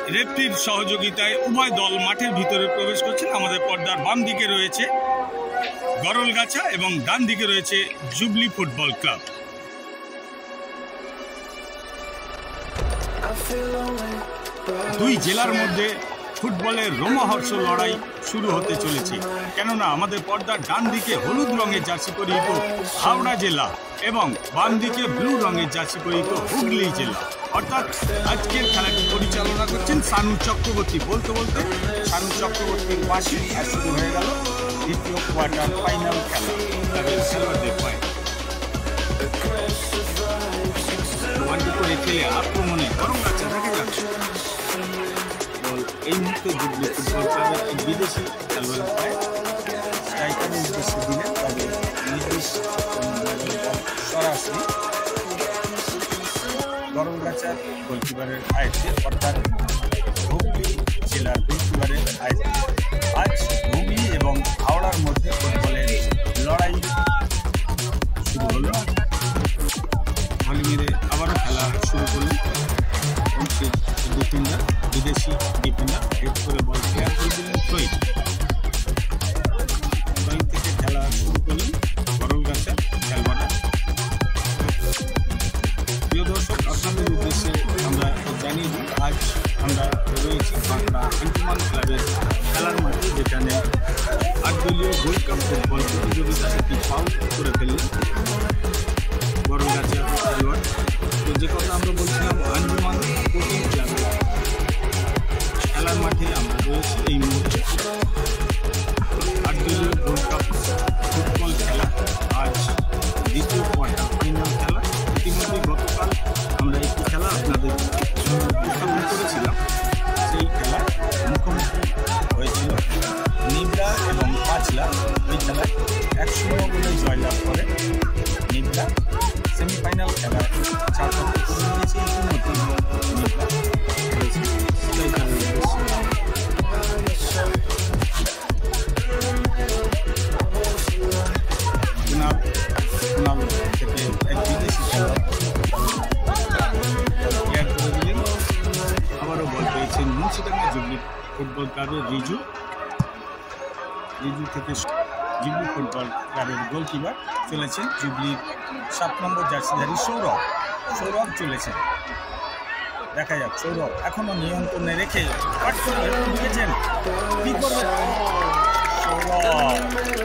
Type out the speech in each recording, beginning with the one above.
রেফরির সহযোগিতায় উভয় দল মাঠের ভিতরে প্রবেশ করছেন। আমাদের পর্দার বাম দিকে রয়েছে গরলগাছা এবং ডান দিকে রয়েছে জুবলি ফুটবল ক্লাব। দুই জেলার মধ্যে ফুটবলের রোমহর্ষ লড়াই শুরু হতে চলেছে, কেননা আমাদের পর্দার ডান দিকে হলুদ রঙের জার্সি পরিহিত হাওড়া জেলা এবং বাম দিকে ব্লু রঙের জার্সি পরিহিত হুগলি জেলা। অর্থাৎ আজকের খেলাটি পরিচালনা করছেন সানু চক্রবর্তী। বলতে বলতে সানু চক্রবর্তীর পাশে শুরু হয়ে গেল দ্বিতীয় কোয়ার্টার ফাইনাল খেলা। করে খেলে আক্রমণে গরলগাছা দেখা যাচ্ছে। এই মুহূর্তে জুবলি ফুটবল ক্লাবের এক বিদেশি খেলোয়াড় পায় স্ট্রাইকারের উদ্দেশ্যে দিলেন, তবে নির্দেশ সরাসরি গরলগাছার গোলকিপারের আয়ত্তে, অর্থাৎ হুগলি জেলার গোলকিপারের আয়ত্তে। আজ হুগলি এবং হাওড়ার মধ্যে ফুটবলের লড়াই শুরু হলো। ভলি মেরে আবারও খেলা শুরু করলেন ডিফেন্ডার, বিদেশি ডিফেন্ডার হেড করে বল ক্লিয়ার করে দিলেন। থ্রোইন থেকে খেলা শুরু করলেন গরলগাছা খেলোয়াড়রা। প্রিয় দর্শক, আপনাদের উদ্দেশ্যে আমরা জানিয়ে দিই, আজ আমরা রয়েছি বাঁকুড়া আঞ্জুমান ক্লাবের খেলার মাঠে, যেখানে 8 দলীয় গোল্ড কাপ ফুটবল প্রতিযোগিতা একটি ফাউল করে ফেললেন গরলগাছা খেলোয়াড়। তো যে কথা আমরা বলছিলাম, আঞ্জুমান কোচিং ক্লাবের খেলার মাঠে আমরা রয়েছি এই মুহূর্তে। 8 দলীয় গোল্ড কাপ ফুটবল খেলা আজ দ্বিতীয় কোয়ার্টার ফাইনাল খেলা। ইতিমধ্যে গতকাল আমরা একটি খেলা আপনাদের উপস্থাপন করেছিলাম। সেই খেলা মুখোমুখি হয়েছিল নিবড়া এবং পাঁচলা। এই খেলায় 1-0 গোলে জয়লাভ করে নিবড়া। সেমিফাইনাল খেলায় 4 নিয়েছে ইতিমধ্যে নিবড়া রয়েছে। থেকে এক বিদেশি খেলোয়াড় ক্লিয়ার করে দিলেন। আবারও বল পেয়েছেন মুন্সিডাঙ্গা জুবলি ফুটবল ক্লাবের রিজু থেকে জুবলি ফুটবল ক্লাবের গোলকিপার চলেছেন জুবলির 7 নম্বর জার্সিধারী সৌরভ চলেছেন। দেখা যাক সৌরভ এখনো নিয়ন্ত্রণে রেখে ঢুকেছেন, কি করবে সৌরভ?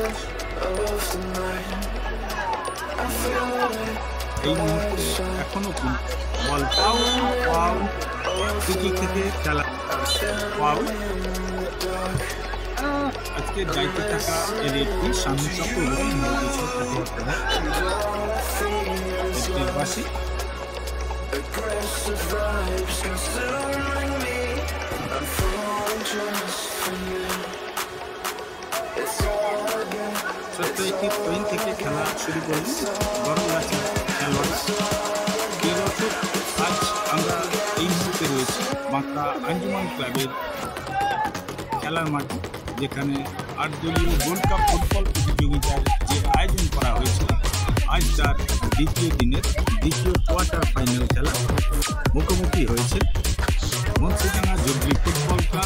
এই মুহূর্তে এখনো বল পাউ থেকে খেলা পাউ। আজকের দায়িত্বে থাকা এর একটি সামনে চক্রবর্তী ছোট্ট একটি পয়েন্ট থেকে খেলা শুরু করলেন গরলগাছা খেলোয়াড়। আজ আমরা এই মুহূর্তে রয়েছি বাঁকুড়া আঞ্জুমান ক্লাবের খেলার মাঠে, যেখানে 8 দলীয় গোল্ড কাপ ফুটবল প্রতিযোগিতার যে আয়োজন করা হয়েছিল, আজ তার দ্বিতীয় দিনের দ্বিতীয় কোয়ার্টার ফাইনাল খেলা মুখোমুখি হয়েছে Munshidanga jubilee football club.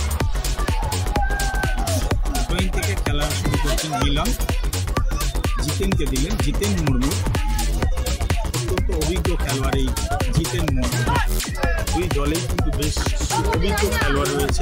Point থেকে খেলা শুরু করছেন মিলন, জিতেনকে দিলেন জিতেন মুর্মু। অত্যন্ত অভিজ্ঞ খেলোয়াড় এই জিতেন মুর্মু। দুই দলেই কিন্তু বেশ অভিজ্ঞ খেলোয়াড় রয়েছে।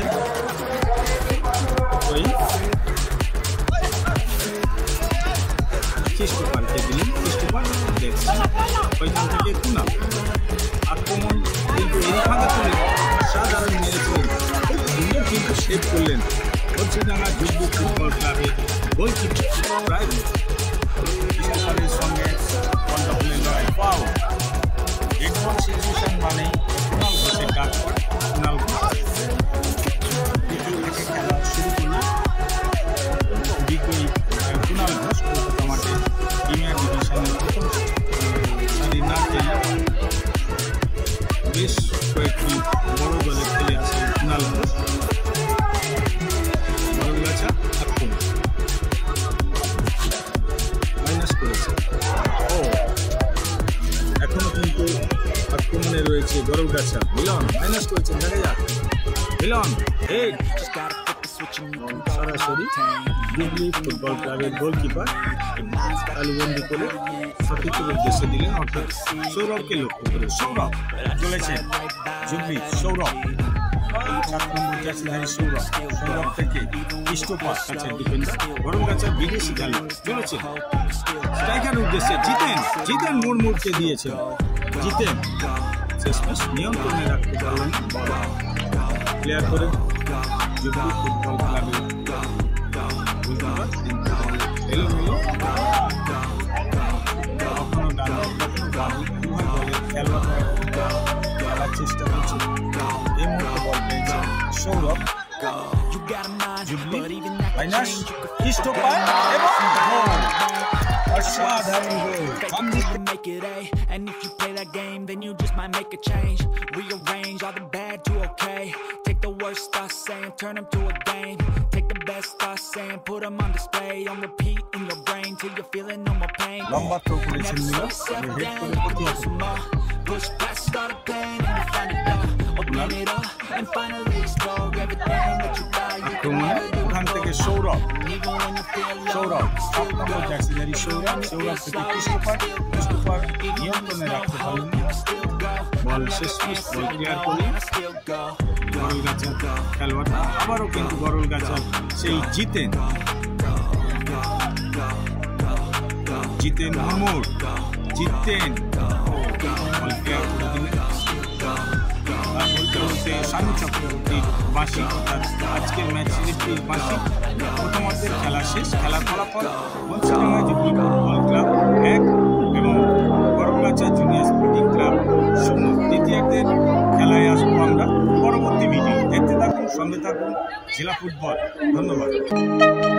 খ্রিস্টোফারকে দিলেন, খ্রিস্টোফার দেখছেন ওইখান থেকে কুনাল। আক্রমণ কিন্তু এই ফাঁকা তুলে সাধারণ মেরেছিলেন, খুব সুন্দর কিন্তু সেভ করলেন মুন্সিডাঙ্গা জুবলি ফুটবল ক্লাবের গোলকিপার। প্রায় খ্রিস্টোফারের সঙ্গে কন্টাক্টের লড়াই পাও। হেডবল সিচুয়েশন মানেই কুনাল ঘোষের ডাক পড়ে। কুনাল ঘোষ খেলা শুরু করল। বিজয়ী কুনাল ঘোষ কলকাতা মাঠে প্রিমিয়ার ডিভিশনের প্রথম সারি না খেলে বেশ কয়েকটি বড় দলে খেলে আসে কুনাল ঘোষ। গরলগাছা আক্রমণ মাইনাস করেছে। এখনো কিন্তু আক্রমণে রয়েছে গরলগাছা। মিলন মাইনাস করেছেন, দেখা যাক মিলন হেড সরাসরি জুবলি ফুটবল ক্লাবের গোলকিপার তালুবন্দি করে সঠিক উদ্দেশ্যে দিলেন, অর্থাৎ সৌরভকে লক্ষ্য করে। সৌরভ চলেছেন জুবলি, সৌরভ 7 নম্বর জার্সিধারী সৌরভ, সৌরভ থেকে ইষ্টপাস কাছের ডিফেন্ডার বরংগাছার বিদেশি খেলোয়াড় চলেছেন স্ট্রাইকার উদ্দেশ্যে। জিতেন মুড়মুড়কে দিয়েছেন, জিতেন শেষমেশ নিয়ন্ত্রণে রাখতে পারলেন বল ক্লিয়ার করে জুবলি ফুটবল ক্লাবের গোলকিপার। এলোমেলো কখনো ডান কখনো বাম উভয় দলের খেলোয়াড়রা খেলার চেষ্টা করছে। এই মুহূর্তে বল পেয়েছেন সৌরভ, জুবলি ফাইনাস ইষ্টপাস এবং গোল, অসাধারণ goal. Make it A, and if you play that game, then you just might make a change. Rearrange all the bad to okay. Take the worst thoughts saying, turn them to a game. Take the best thoughts saying, put them on display, on repeat in your brain till you're feeling no more pain. লম্বা throw করেছেন Milan, head করে প্রতিহত। Push past all the pain and you find it out. Open it up and finally explore everything that you got. আক্রমণে ওখান থেকে Sourav, 7 number জার্সিধারী সৌরভ থেকে ইষ্টপাস নিয়ন্ত্রণে রাখতে পারলেন না। বল শেষমেশ বল ক্লিয়ার করলেন বরলগাছার খেলোয়াড়, আবারও কিন্তু বরলগাছার সেই জিতেন মুর্মুর, বল ক্লিয়ার করে দিলেন। শানু চক্রবর্তীর বাঁশি, অর্থাৎ আজকের ম্যাচ সিরিজটির বাঁশি। প্রথমার্ধের খেলা শেষ, খেলার ফলাফল মনসিডাঙ্গা জুবলি ফুটবল ক্লাব 1 এবং বরংগাছা জুনিয়র স্পোর্টিং ক্লাব 0। দ্বিতীয়ার্ধের খেলায় আসবো আমরা পরবর্তী ভিডিও। দেখতে থাকুন, সঙ্গে থাকুন জেলা ফুটবল। ধন্যবাদ।